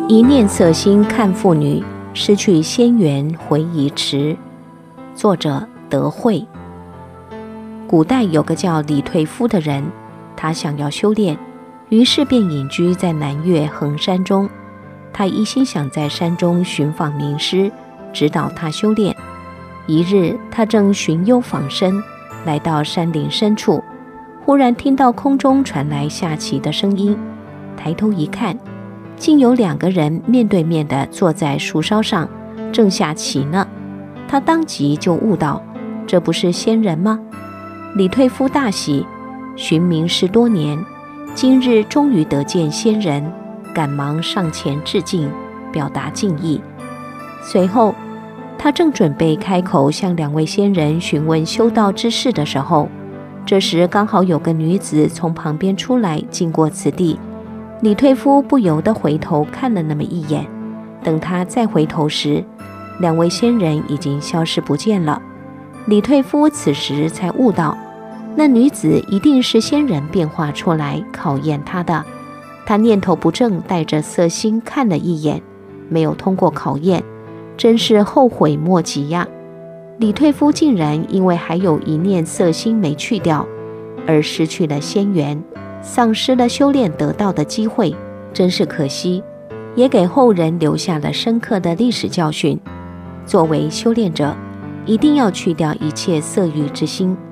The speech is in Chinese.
一念色心看妇女，失去仙缘回已迟。作者德慧。古代有个叫李退夫的人，他想要修炼，于是便隐居在南岳衡山中。他一心想在山中寻访名师，指导他修炼。一日，他正寻幽访深，来到山林深处，忽然听到空中传来下棋的声音。抬头一看，竟有2个人面对面地坐在树梢上，正下棋呢。他当即就悟道，这不是仙人吗？李退夫大喜，寻名师多年，今日终于得见仙人，赶忙上前致敬，表达敬意。随后，他正准备开口向2位仙人询问修道之事的时候，这时刚好有个女子从旁边出来，经过此地。李退夫不由得回头看了那么一眼，等他再回头时，2位仙人已经消失不见了。李退夫此时才悟到，那女子一定是仙人变化出来考验他的。他念头不正，带着色心看了一眼，没有通过考验，真是后悔莫及呀！李退夫竟然因为还有一念色心没去掉，而失去了仙缘，丧失了修炼得到的机会，真是可惜，也给后人留下了深刻的历史教训。作为修炼者，一定要去掉一切色欲之心，